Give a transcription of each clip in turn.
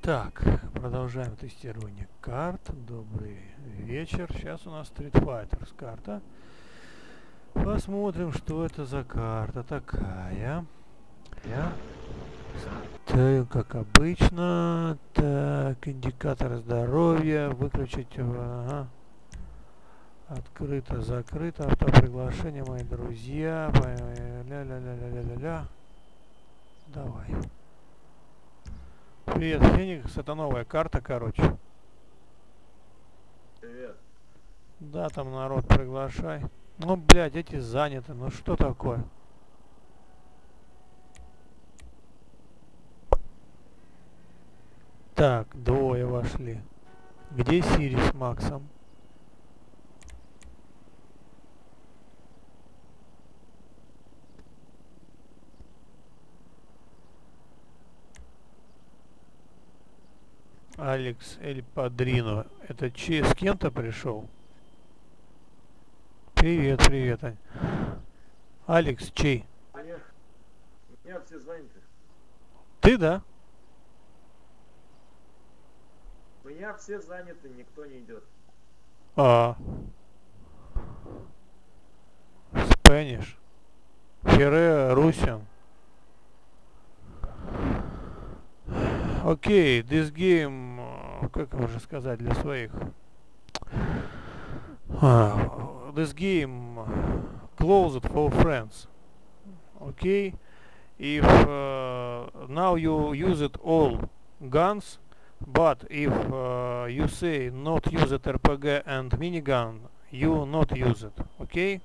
Так, продолжаем тестирование карт. Добрый вечер. Сейчас у нас Street Fighters карта. Посмотрим, что это за карта такая. Так, как обычно. Так, индикатор здоровья. Выключить. Ага. Открыто, закрыто. Автоприглашение, мои друзья. Ля-ля-ля-ля-ля-ля. Давай. Привет, Феникс, это новая карта, короче. Привет. Да, там народ приглашай. Ну, блядь, эти заняты, ну что такое? Так, двое вошли. Где Сири с Максом? Алекс Эль Падрино. Это с кем-то пришел? Привет, привет, Ань. Алекс, чей? Меня все заняты. Ты, да? У меня все заняты, никто не идет. Spanish. Ферре, Russian. Окей, this game, как можно сказать для своих? This game closed for friends. Okay, if now you use it all guns, but if you say not use it RPG and minigun, you not use it. Okay.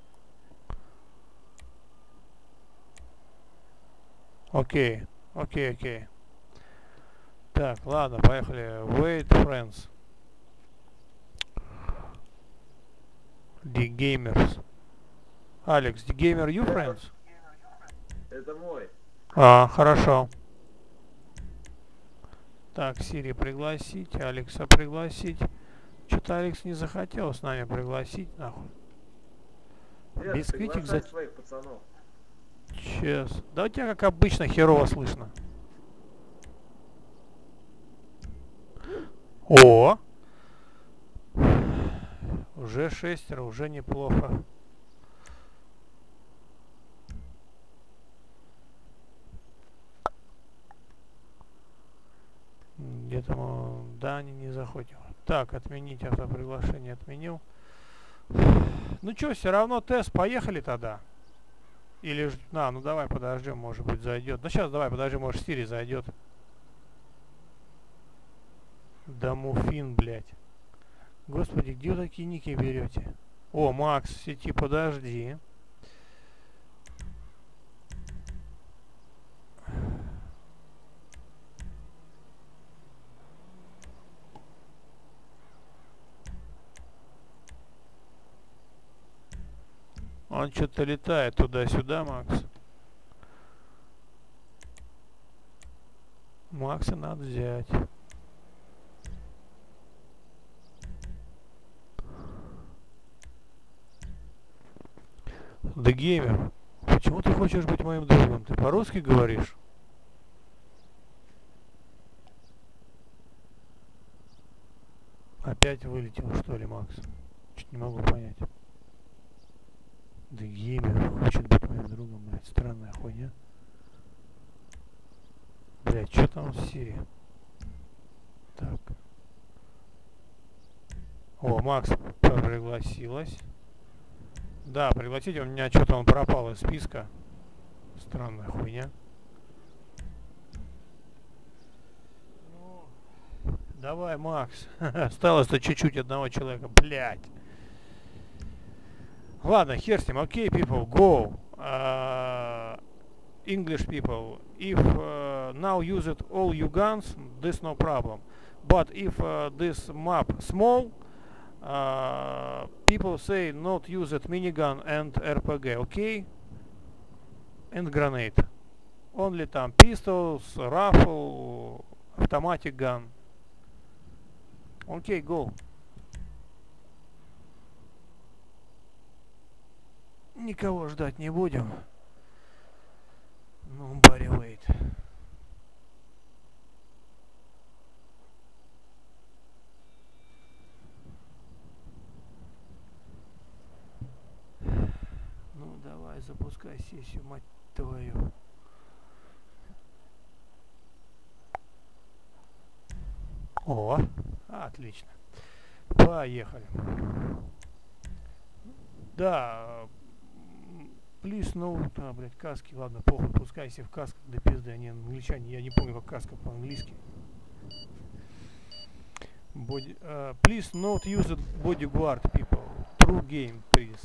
Окей, окей, окей. Так, ладно, поехали. Wait, friends. The gamers. Алекс, the gamer you friends? Это мой. Хорошо. Так, Сири пригласить, Алекса пригласить. Что-то Алекс не захотел с нами пригласить, нахуй. Нет, Бисквитик за... своих пацанов. Сейчас. Да у тебя, как обычно, херово слышно. О! Уже шестеро, уже неплохо. Где-то, да, они не заходят. Так, отменить автоприглашение, отменил. Ну что, все равно тест, поехали тогда. Или, ну давай подождем, может быть зайдет. Ну сейчас давай подождем, может Сири зайдет. Да муфин, блядь. Господи, где вы такие ники берете? О, Макс в сети, подожди. Он что-то летает туда-сюда, Макс. Макса надо взять. The Gamer. Почему ты хочешь быть моим другом? Ты по-русски говоришь? Опять вылетел, что ли, Макс? Чуть не могу понять. The Gamer хочет быть моим другом, блядь. Странная хуйня. Блядь, что там в Сири? Так. О, Макс пригласилась. Да, пригласить, у меня что-то он пропал из списка. Странная хуйня. Давай, Макс. Осталось-то чуть-чуть одного человека. Блять. Ладно, хер с ним. Окей, people, go. English people. If now use it all you guns, this no problem. But if this map small, people say not use it minigun and RPG, okay? And grenade. Only там pistols, rifle, automatic gun. Окей, go. Никого ждать не будем. Ну, Барри Уэйт. фотосессию, мать твою. О, отлично. Поехали. Да, please note, блядь, каски, ладно, похуй, пускай все в касках, да пизды, они англичане, я не помню, как каска по-английски. Please not use it bodyguard, people. True game, please.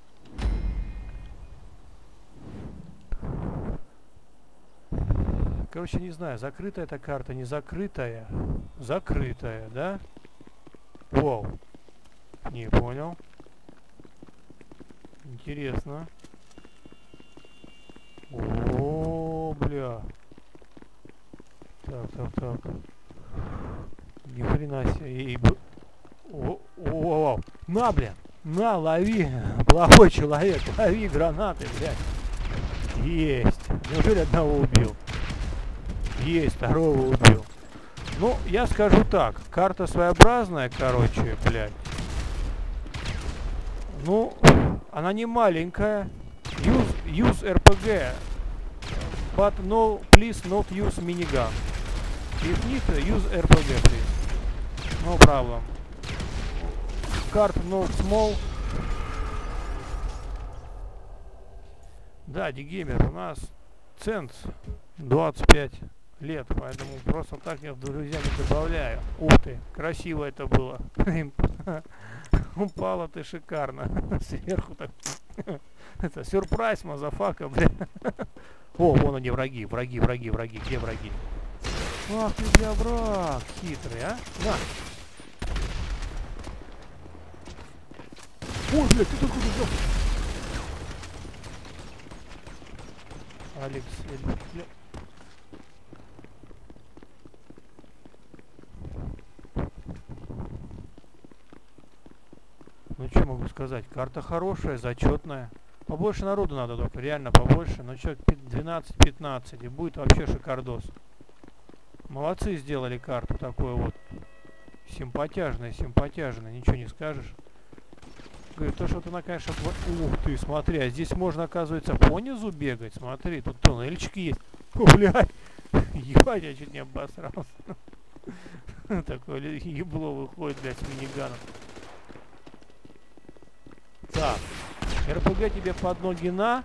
Короче, не знаю, закрытая эта карта, не закрытая. Закрытая, да? Вау. Не понял. Интересно. О, бля. Так. Ни хрена себе. О, на, бля. На, лови. Плохой человек. Лови гранаты, блядь. Есть. Неужели одного убил? Есть, второго убил. Ну, я скажу так. Карта своеобразная, короче, блядь. Ну, она не маленькая. Use RPG. But no, please not use minigun. If need, use RPG, please. No problem. Card not small. Да, Дигеймер, у нас ценз 25 лет, поэтому просто так я в друзья не добавляю. Ух ты, красиво это было. Упало ты шикарно. Сверху так. Это сюрприз, мазафака, бля. О, вон они, враги. Где враги? Ах ты, бля, враг хитрый, а? На. Ой, бля, ты откуда взял? Алекс, бля. Ну что могу сказать, карта хорошая, зачетная. Побольше народу надо только, реально побольше. Ну что, 12-15 и будет вообще шикардос. Молодцы, сделали карту такую вот. Симпатяжная, ничего не скажешь. Говорит, то что-то она, конечно... Ух ты, смотри, а здесь можно, оказывается, понизу бегать. Смотри, тут туннельчики есть. О, блядь, ебать, я чуть не обосрался. Такое ебло выходит, блядь, с миниганом. Так, РПГ тебе под ноги на.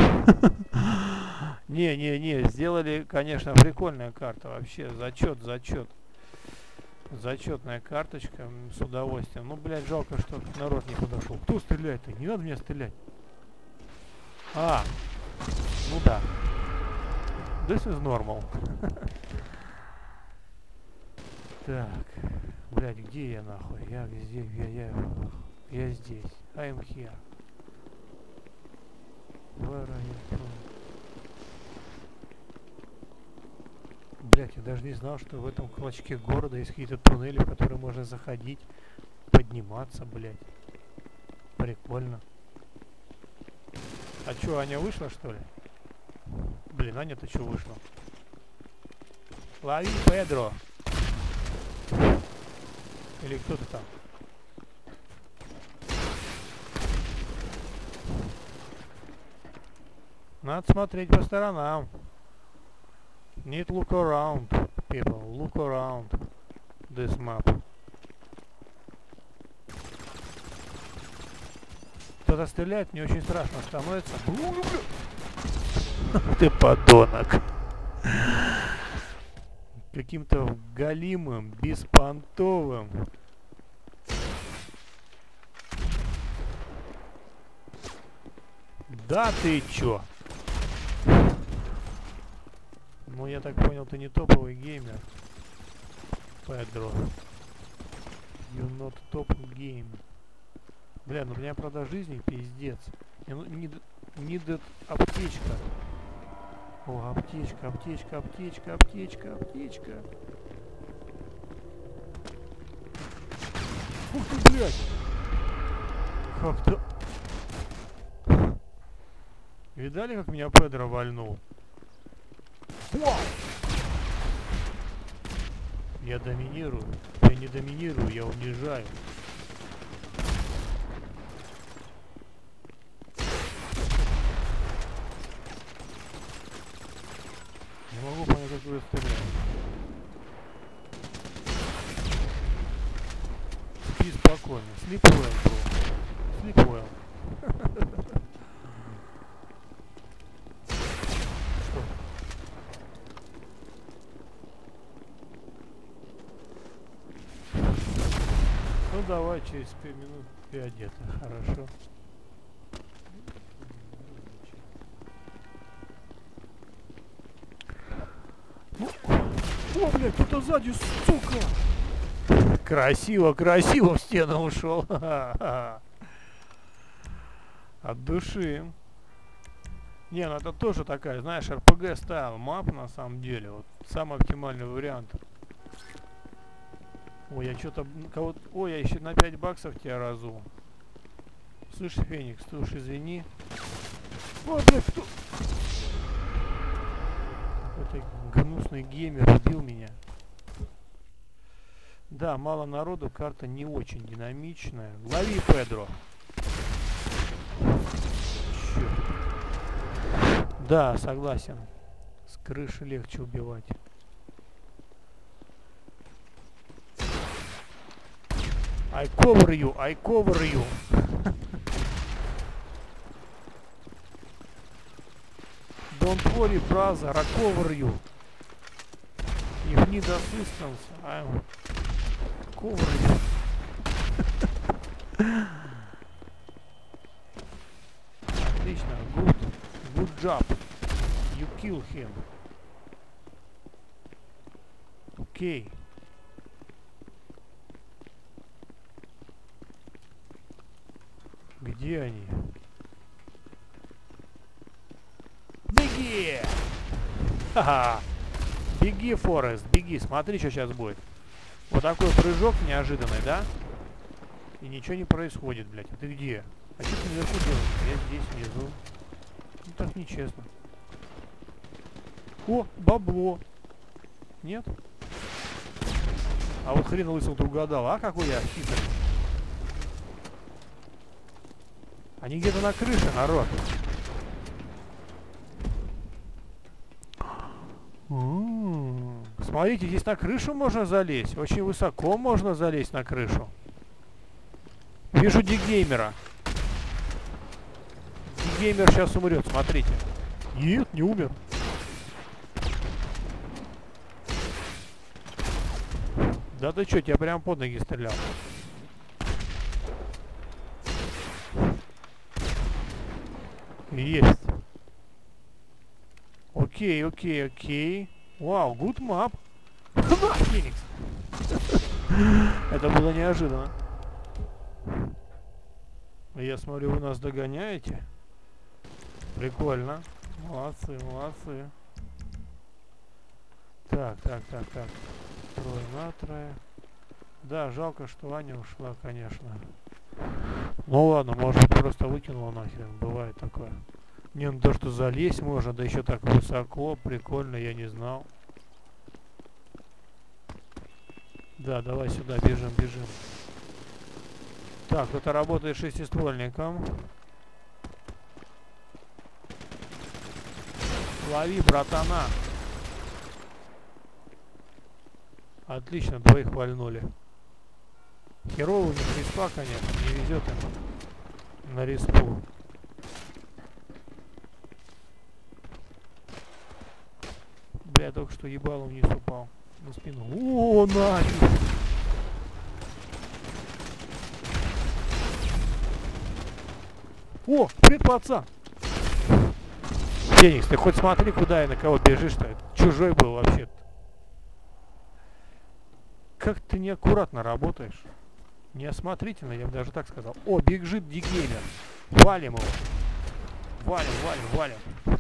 Не, сделали, конечно, прикольная карта. Вообще, зачет. Зачетная карточка, с удовольствием. Ну, блядь, жалко, что народ не подошел. Кто стреляет-то? Не надо мне стрелять. А, ну да. This is normal. Так, блядь, где я нахуй? Я здесь. I'm here. Where are you? Блять, я даже не знал, что в этом клочке города есть какие-то туннели, в которые можно заходить, подниматься, блять. Прикольно. А чё, Аня вышла, что ли? Блин, Аня-то чё вышла? Лови, Педро! Или кто-то там? Надо смотреть по сторонам. Need look around, people. Look around this map. Кто-то стреляет, мне очень страшно становится. Ты подонок. Каким-то галимым, беспонтовым. Да ты чё? Ну, я так понял, ты не топовый геймер, Педро. You not top game. Бля, ну у меня, правда, жизни пиздец. Мне needed аптечка. О, аптечка. Ух ты, блядь! Как-то... Видали, как меня Педро вальнул? Вау! Я доминирую. Я не доминирую, я унижаю. прикольно. Sleep well, bro. Sleep well. Что? Ну давай через 5 минут 5 где-то, хорошо. Ну, о, блядь, кто-то сзади, сука! Красиво, красиво в стену ушел. От души. Не, ну это тоже такая, знаешь, RPG стайл мап на самом деле. Вот самый оптимальный вариант. Ой, я что-то кого-то... Ой, я еще на 5 баксов тебя разу. Слышь, Феникс, ты уж извини. О, блядь, кто? Какой-то гнусный геймер убил меня. Да, мало народу, карта не очень динамичная. Лови, Педро. Черт. Да, согласен. С крыши легче убивать. I cover you, I cover you. Don't worry, brother, I cover you. If need assistance, I'm cover you. Отлично, good job. You kill him. Окей. Где они? Беги! Ха-ха! Беги, Форест, беги, смотри, что сейчас будет. Вот такой прыжок неожиданный, да? И ничего не происходит, блядь. А ты где? А что ты наверху делаешь? Я здесь, внизу. Ну так нечестно. О, бабло. Нет? А вот хрен лысый ты угадал, а какой я хитрый. Они где-то на крыше, народ. Смотрите, здесь на крышу можно залезть. Очень высоко можно залезть на крышу. Вижу дигеймера. Дигеймер сейчас умрет, смотрите. Нет, не умер. Да ты чё, тебя прям под ноги стрелял. Есть. Окей, окей, окей. Вау, good map. Феникс. Это было неожиданно. Я смотрю, вы нас догоняете. Прикольно. Молодцы, молодцы. Так. Трое на трое. Да, жалко, что Аня ушла, конечно. Ну ладно, может быть, просто выкинула нахрен. Бывает такое. Не, ну то, что залезть можно, да еще так высоко, прикольно, я не знал. Да, давай сюда, бежим. Так, кто-то работает шестиствольником. Лови, братана. Отлично, двоих вальнули. Херово у них респа, конечно, не везет им на респу. Бля, только что ебалом вниз упал. На спину. О, нафиг! О, привет, пацан! Феникс, ты хоть смотри, куда и на кого бежишь-то. Чужой был вообще-то. Как ты неаккуратно работаешь. Неосмотрительно, я бы даже так сказал. О, бежит дигеймер. Валим его. Валим.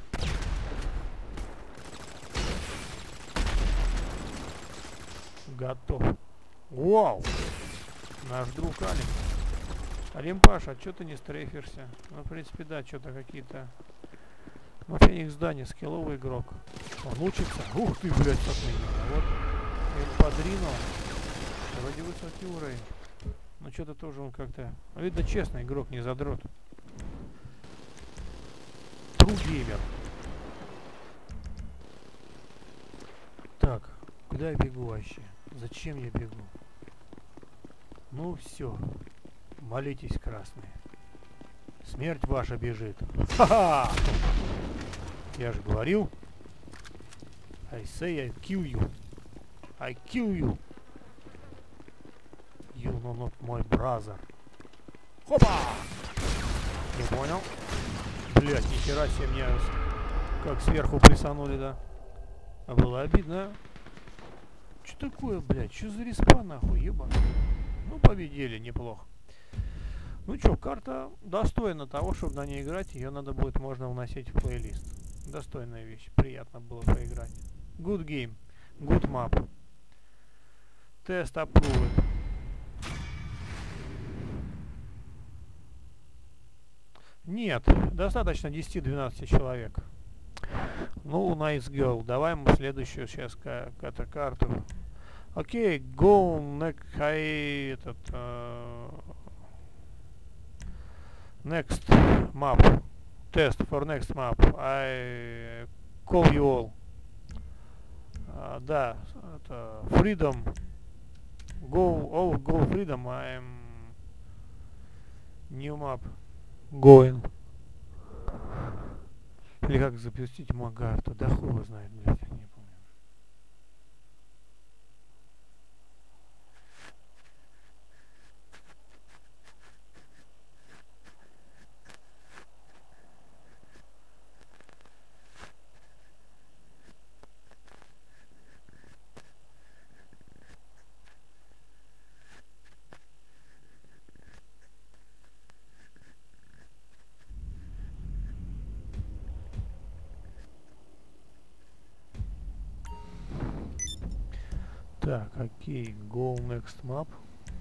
Готов. Вау! Наш друг Алим. Алимпаш, а чё ты не стрейфишься? Ну, в принципе, да, что-то какие-то... Ну, Феникс, да, не скилловый игрок. Он учится. Ух ты, блядь, как меня. Вот. Падрино. Вроде высокий уровень. Но что-то тоже он как-то... Ну, видно, честный игрок, не задрот. True геймер. Так, куда я бегу вообще? Зачем я бегу? Ну все. Молитесь, красные. Смерть ваша бежит. Ха-ха! Я же говорил. I say I kill you. I kill you. You know not my brother. Хопа! Не понял. Блять, нихера себе мне как сверху плесанули, да. А было обидно. Что такое, блядь? Что за респа нахуй, ебан? Ну, победили, неплохо. Ну чё, карта достойна того, чтобы на ней играть. Ее надо будет, можно вносить в плейлист. Достойная вещь. Приятно было поиграть. Good game. Good map. Тест approved. Нет, достаточно 10-12 человек. Ну, nice girl. Давай мы следующую сейчас карту. Окей, go next map. Test for next map. I call you all. Да, это freedom. Go freedom. I'm new map. Going. Или как запустить Магарту? Да хуй его знает, блядь, я не помню. Так, окей, go next map.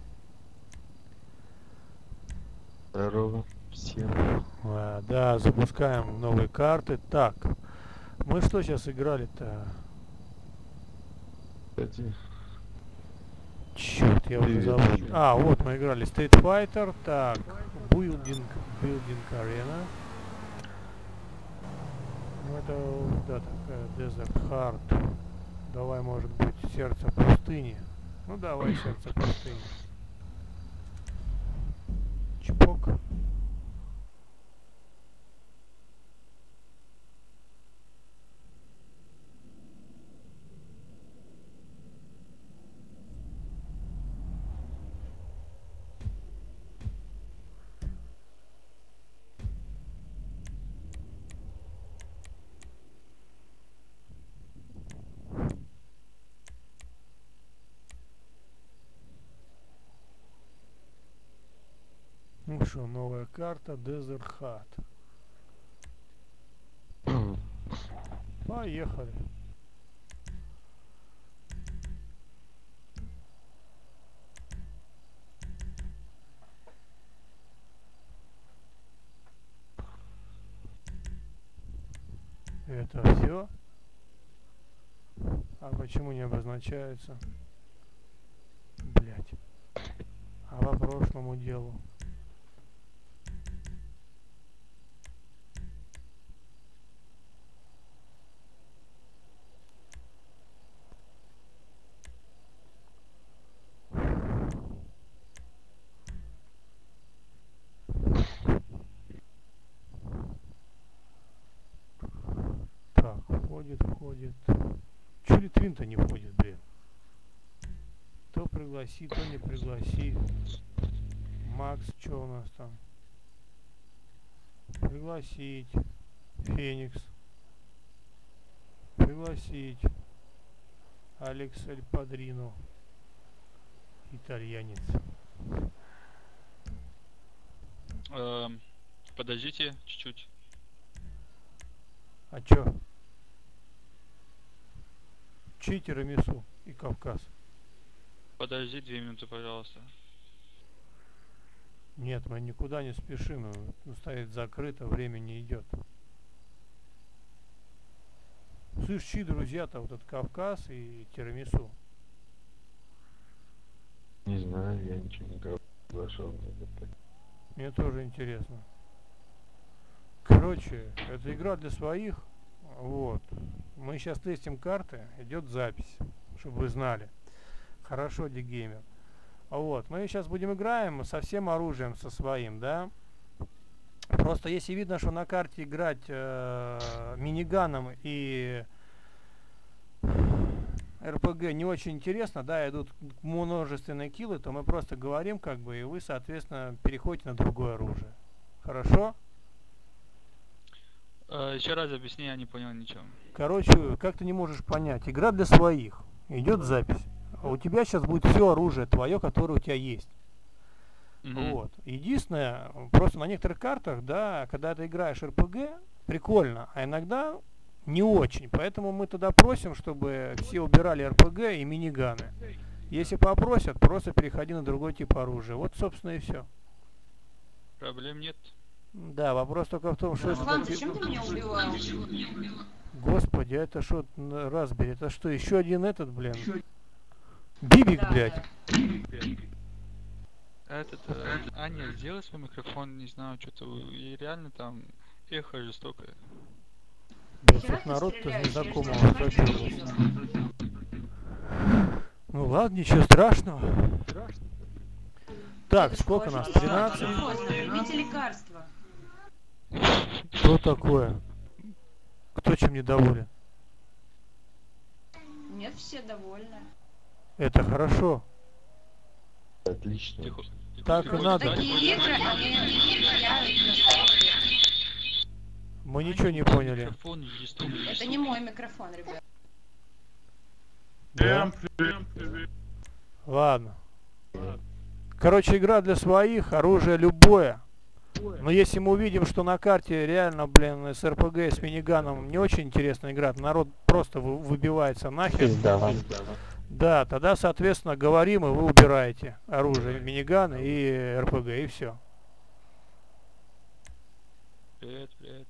Здорово всем. Да, запускаем новые карты. Так, мы что сейчас играли-то? Кстати, Черт, я уже привет, забыл. Аня. А, вот мы играли Street Fighter. Так, Building Arena. Ну это, да, такая Desert Heart. Давай, может быть, сердце пустыни. Ну давай, сердце пустыни. Чпок. Ну что, новая карта Desert Heart. Поехали. Это все? А почему не обозначается? Блять. А по прошлому делу? Так, входит. Чё Литвин-то не входит, блин? То пригласи, то не пригласи. Макс, что у нас там? Пригласить. Феникс. Пригласить. Алекс Эль Падрино. Итальянец. Подождите чуть-чуть. А чё? Читер и Мису и Кавказ. Подожди 2 минуты, пожалуйста. Нет, мы никуда не спешим. Стоит закрыто, время не идет. Слышь, чьи друзья-то? Вот этот Кавказ и Тирамису. Не знаю, я ничего не приглашал. Мне тоже интересно. Короче, это игра для своих. Вот. Мы сейчас тестим карты. Идет запись, чтобы вы знали. Хорошо, Дигеймер. Вот, мы сейчас будем играем со всем оружием, со своим, да? Просто если видно, что на карте играть миниганом и РПГ не очень интересно, да, идут множественные киллы, то мы просто говорим, как бы, и вы, соответственно, переходите на другое оружие. Хорошо? Еще раз объясни, я не понял ничего. Короче, как ты не можешь понять, игра для своих, идет запись. А у тебя сейчас будет все оружие твое, которое у тебя есть. Вот. Единственное, просто на некоторых картах, да, когда ты играешь РПГ, прикольно, а иногда не очень. Поэтому мы тогда просим, чтобы все убирали РПГ и миниганы. Если попросят, просто переходи на другой тип оружия. Вот, собственно, и все. Проблем нет. Да, вопрос только в том, что... Руслан, зачем ты меня убивал? Господи, а это что, Raspberry? Это что, еще один этот, блин? Бибик, Да, блядь. Аня, сделай свой микрофон, не знаю, что-то, и реально там эхо жестокое. Блядь, Хера тут ты народ-то стреляешь, незнакомого я что, забился. Ну ладно, ничего страшного. Так, сколько нас? 13? Возьмите лекарства. Что такое? Кто чем недоволен? Нет, все довольны. Это хорошо. Отлично. Тихо. Так и надо. Такие игры, я... Мы ничего не поняли. Микрофон жестокий. Это не мой микрофон, ребят. Да? Ладно. Короче, игра для своих, оружие любое. Но если мы увидим, что на карте реально, блин, с РПГ, с миниганом не очень интересно играть, народ просто выбивается нахер. Да, тогда, соответственно, говорим, и вы убираете оружие, миниган и РПГ, и все. Привет, привет.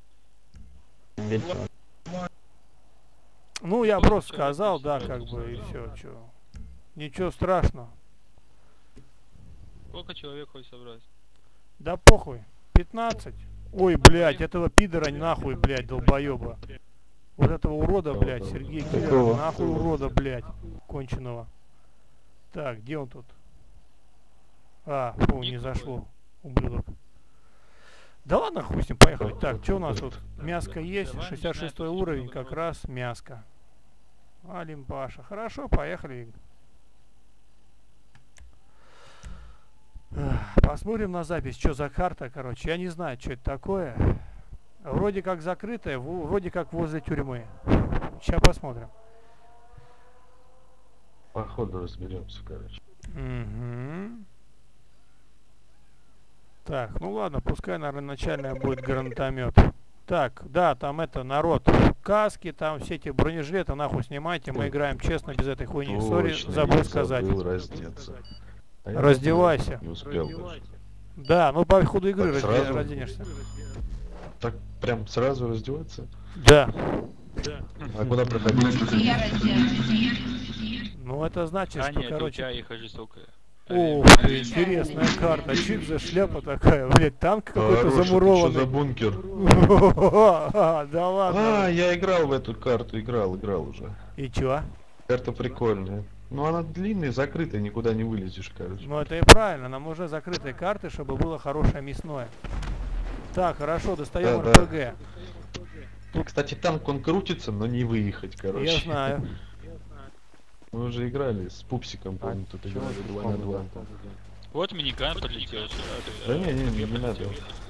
Ну, я просто сказал, да, как бы, и все, чё. Ничего страшного. Сколько человек хочет собрать? Да похуй. 15. Ой, блядь, этого пидора нахуй, блядь, долбоеба. Вот этого урода, блядь, Сергей Киллер, нахуй урода, блядь, конченого. Так, где он тут? А, фу, не зашло, ублюдок. Да ладно, хуй с ним, поехали. Так, что у нас тут? Мяско есть, 66 уровень, как раз мяско. Алимпаша. Хорошо, поехали. Посмотрим на запись, что за карта, короче. Я не знаю, что это такое. Вроде как закрытая, вроде как возле тюрьмы. Сейчас посмотрим. Походу разберемся, короче. Угу. Так, ну ладно, пускай, наверное, начальная будет гранатомет. Так, да, там это, народ, каски, там все эти бронежилеты, нахуй снимайте, мы играем честно, без этой хуйни. Сори, забыл сказать. Раздеться. А я Раздевайся. Не успел даже. Да, ну по ходу игры Так сразу? разденешься. Так прям сразу раздеваться? Да. А куда проходить? Я раздел. Ну это значит, что, Аня, это у короче... тебя эхо жестокое. Ох ты, интересная карта. Чик за шляпа такая, блядь, танк какой-то Хорош, это что за замурованный. бункер? Да ладно. А, я играл в эту карту, играл уже. И чё? Карта прикольная. Ну она длинная, закрытая, никуда не вылезешь, короче. Ну это и правильно, нам нужны закрытые карты, чтобы было хорошее мясное. Так, хорошо, достаем Да, РПГ. Кстати, танк он крутится, но не выехать, короче. Я знаю. Мы уже играли с Пупсиком, помню, тут играли 2 на 2. Вот миниган подлетел. Да не надо.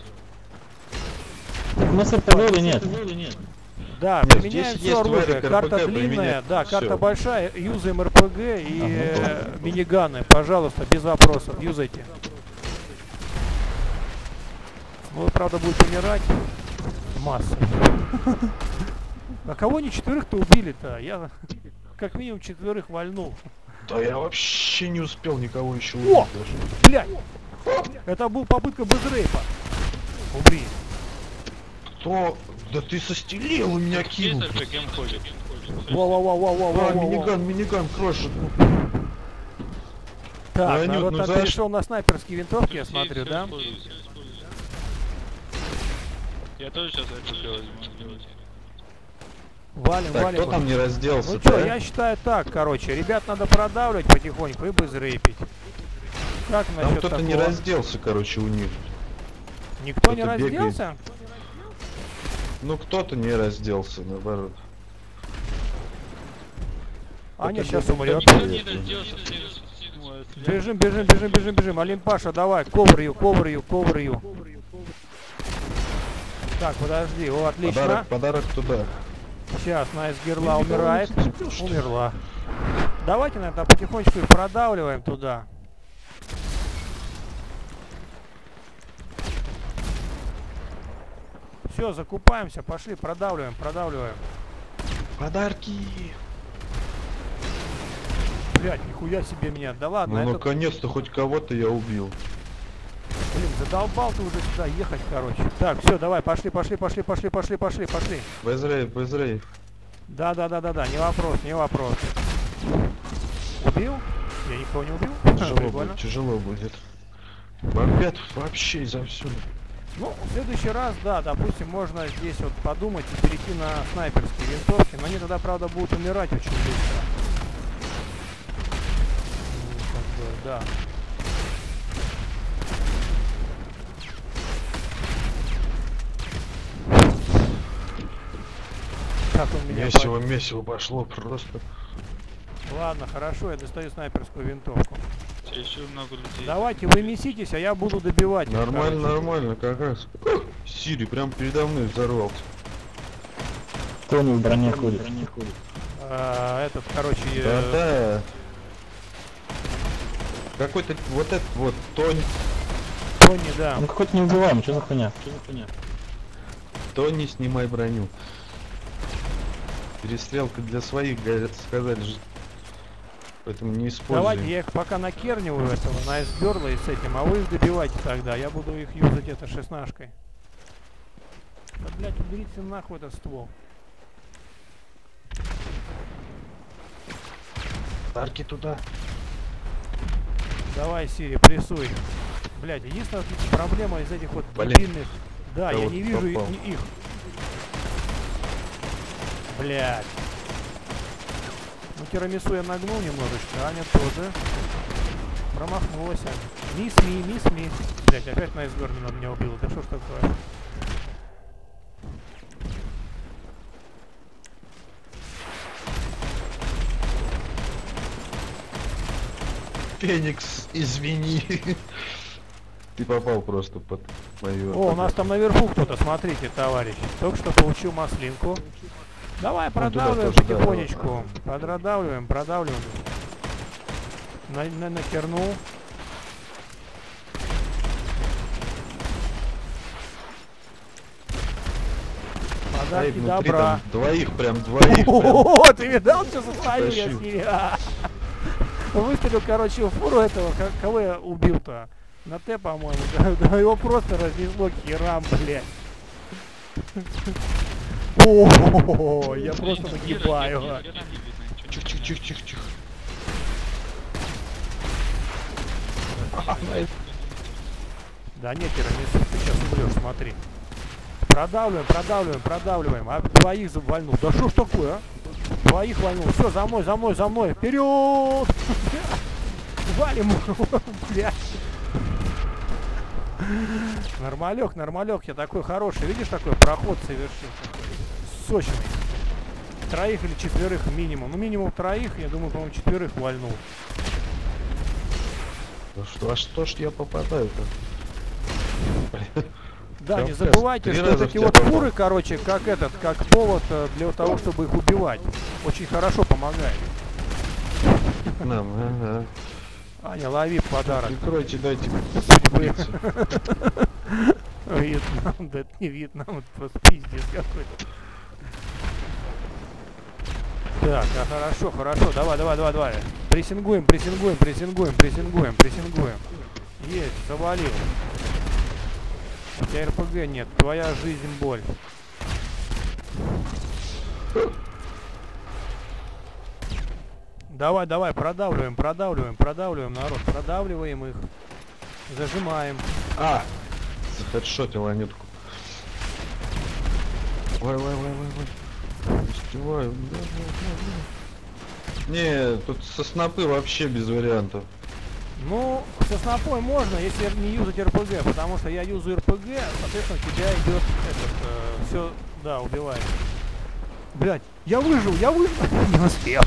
Мы с РПГ нет. Да, Нет, применяем здесь все есть оружие. варик Карта РПГ длинная, применять. да, карта Всё. большая. Юзаем РПГ и миниганы, пожалуйста, без вопросов. Юзайте. Ну, вы, правда, будете умирать. Масса. А кого они четверых-то убили-то? Я как минимум четверых вальнул. Да я вообще не успел никого еще О! убить даже. Блядь! Это был попытка безрейпа. Убри. Кто? Да ты состелил, у меня Какие кинул. с РПГ ходят? А, Воу-воу-воу-воу-воу-воу. миниган крошит. Так, Анют, народ ну там за перешел на снайперские винтовки, я смотрю, Все да? используют, все используют. Я тоже сейчас РПГ возьму. Валим, Так, валим. кто там не разделся? Ну что, я считаю так, короче, ребят надо продавливать потихоньку и безрейпить. Как Там насчет кто-то не такого? разделся, короче, у них. Никто не кто-то бегает. разделся? Ну, кто-то не разделся, наоборот. Аня Это сейчас было умрет. так, Никто не это. разделся, все ну, Бежим, бежим, бежим, бежим, бежим. Олимпаша, давай, коврю, коврю, коврю. Так, подожди, о, отлично. Подарок туда. Сейчас, Найс Герла умирает. Умерла. Давайте, наверное, потихонечку их продавливаем туда. Все, закупаемся, пошли, продавливаем, продавливаем. Подарки! Блять, нихуя себе меня. Да ладно, Ну, это... наконец-то хоть кого-то я убил. Блин, задолбал ты уже сюда ехать, короче. Так, все, давай, пошли, пошли, пошли, пошли, пошли, пошли, пошли. Безрейв. Да, не вопрос, не вопрос. Убил? Я никого не убил? Прикольно. Тяжело будет. Бомбят вообще изо всюду. Ну, в следующий раз, да, допустим, можно здесь вот подумать и перейти на снайперские винтовки, но они тогда, правда, будут умирать очень быстро. Ну, как бы, да. Как он меня Месиво пошло просто. Ладно, хорошо, я достаю снайперскую винтовку. еще много людей. Давайте, вы меситесь, а я буду добивать их, Нормально, короче. нормально, как раз. Сири прям передо мной взорвался. Кто не в броне ходит? Этот, короче, Да. Какой-то вот этот вот Тони, Тони, да. Ну какой-то не убиваем, что за хуйня? снимай броню. Перестрелка для своих, говорят, сказали же. Поэтому не используем. Давайте, я их пока накерниваю этого, на айсберла и с этим, а вы их добивайте тогда, я буду их юзать это шестнашкой. Да, блядь, уберите нахуй этот ствол. Тарки туда. Давай, Сири, прессуй. Блядь, единственная проблема из этих вот Блин. дебильных... Да, я Кого-то не вижу попал. их. Блядь. Ну, тирамису я нагнул немножечко, Аня тоже. Промахнулась Аня. Мисс Ми. Блядь, опять на айсберне надо меня убила. Да что ж такое? Феникс, извини. Ты попал просто под мою... О, у нас там наверху кто-то, смотрите, товарищ. Только что получил маслинку. Давай продавливаем тоже, да. потихонечку. Продавливаем. Нахернул. Ай, Подарки внутри добра. там двоих прям. О, ты видал, что состою я Тащил. с ней? Выстрелил, короче, в фуру этого, кого я убил-то? На Т, по-моему, да, его просто разнесло к херам, блядь. О, я просто нагибаю. Чих. Да нет, тирамису, ты сейчас умрешь, смотри. Продавливаем. А двоих вальнул. Да что ж такое, а? Двоих вальнул. Все, за мной. Вперед! Валим, блядь. Нормалек, я такой хороший. Видишь, такой проход совершил. Сочный. Троих или четверых минимум. Ну, минимум троих, я думаю, по-моему, четверых вальнул. А что ж я попадаю-то? Да, не Кавказ. забывайте, 3 что раза вот в эти тебя вот попал. фуры, короче, как повод для того, чтобы их убивать. Очень хорошо помогает. К нам, ага. Аня, лови подарок. Прикройте, дайте Судьбы. пиццу. Вьетнам, да это не Вьетнам, это просто пиздец какой-то. Так, хорошо, давай. Прессингуем. Есть, завалил. У тебя РПГ нет, твоя жизнь боль. Давай, продавливаем, народ, продавливаем их. Зажимаем. Захедшотил Анютку. Ой. Успеваю. Да. Не, тут со снопы вообще без вариантов. Ну, со снопой можно, если не юзать РПГ, потому что я юзаю РПГ, соответственно, у тебя идет этот, все, да, убивает. Блять, я выжил, не успел.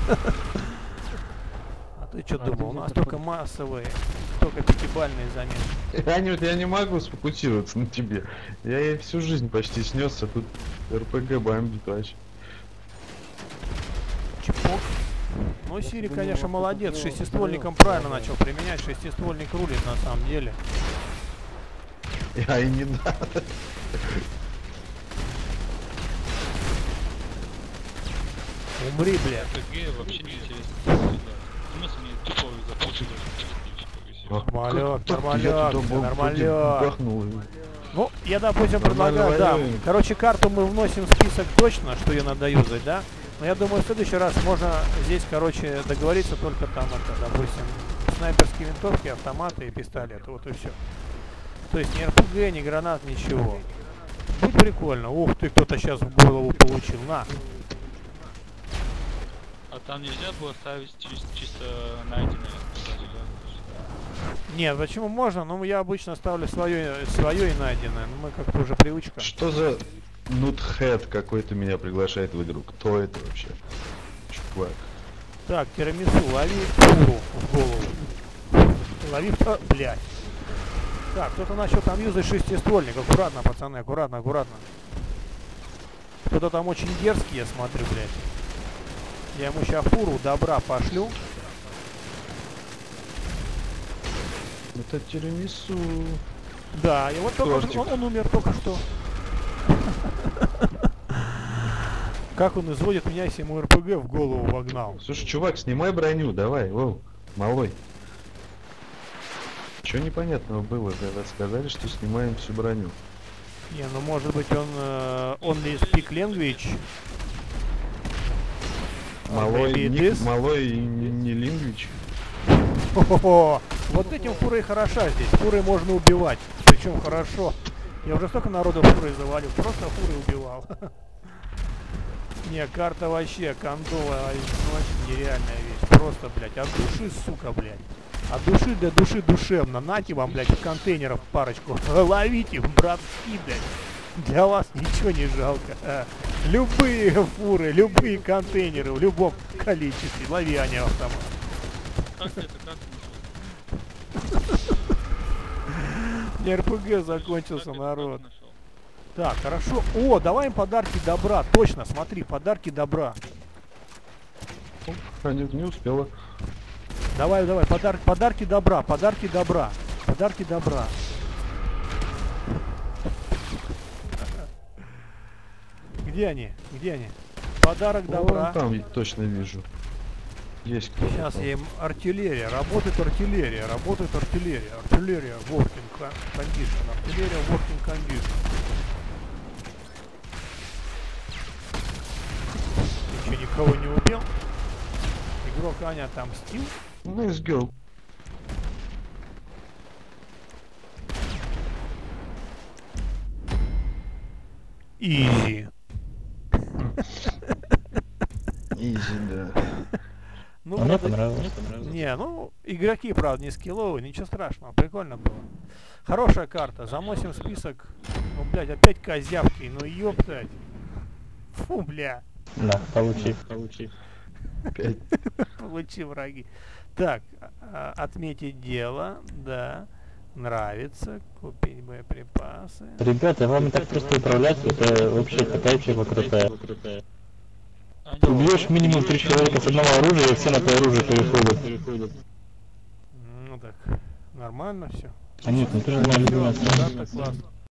А ты что думал, у нас только массовые, только пятибалльные заметки. Я не могу сфокусироваться на тебе. Я ей всю жизнь почти снесся, тут РПГ бомбит вообще. Чпок. Ну, Сири, конечно, молодец, шестиствольником правильно начал применять, шестиствольник рулит на самом деле. Я и не надо. Умри, бля. РПГ вообще не интересно. Смысл мне тупо запушить. Нормаляк, Я нормаляк, туда нормаляк. бахнул. Ну, я, допустим, Нормально предлагаю, да. воюем. Короче, карту мы вносим в список точно, что ее надо юзать, да? Но я думаю, в следующий раз можно здесь, короче, договориться только там, это, допустим, снайперские винтовки, автоматы и пистолеты, вот и все. То есть ни РПГ, ни гранат, ничего. Будет прикольно. Ух ты, кто-то сейчас в голову получил. На. А там нельзя было ставить чисто найденные. Нет, почему можно? Ну, я обычно ставлю свое и найденное. Ну, мы как-то уже привычка. Что за нутхед какой-то меня приглашает в игру? Кто это вообще? Чувак. Так, тирамису, лови фуру в голову. Лови второй, блядь. Так, кто-то начал там юзать шестиствольник. Аккуратно, пацаны, аккуратно, аккуратно. Кто-то там очень дерзкий, я смотрю, блядь. Я ему сейчас фуру добра пошлю. Это тирамису. Да, и вот только он умер только что. Как он изводит меня, если ему РПГ в голову вогнал. Слушай, чувак, снимай броню, давай, воу, малой. Чё непонятного было, когда сказали, что снимаем всю броню? Не, ну может быть он only speak language. Малой, Maybe ник, this? малой и не лингвич. О-хо-хо. Вот этим фурой хороша здесь. Фурой можно убивать. Причем хорошо. Я уже столько народу фурой завалил. Просто фурой убивал. Не, карта вообще кондовая, вообще нереальная вещь. Просто, блядь, от души, сука, блядь. От души до души душевно. Нате вам, блядь, контейнеров парочку. Ловите, братки, блядь. Для вас ничего не жалко. Любые фуры, любые контейнеры в любом количестве. Лови, они автомат. Как ты это, как ты нашел? Не РПГ закончился, Как ты народ. нашел? Так, хорошо. О, давай им подарки добра. Точно, смотри, подарки добра. А нет, не успела. Давай, давай, подарки добра, подарки добра, подарки добра. Где они? Где они? Подарок добра. Вон там я точно вижу. Есть кто-то. Сейчас там. я им артиллерия. Работает артиллерия, работает артиллерия. Артиллерия working condition. Артиллерия working condition. Ты что, никого не убил? Игрок Аня отомстил? Nice girl. Изи. Изи, да. Ну, А мне правда, понравилось. не, ну, игроки, правда, не скилловые, ничего страшного, прикольно было. Хорошая карта, заносим в список. Ну, блядь, опять козявки, ну ёптать. Фу, бля. Да, получи. Опять. Получи, враги. Так, отметить дело, да. Нравится, купить боеприпасы. Ребята, вам и так просто управлять, это вообще такая тема крутая. Ты убьешь минимум 3 человека с одного оружия, и все на то оружие переходят. Ну так, нормально все. А нет, ну ты же моя любимая страна. Классно.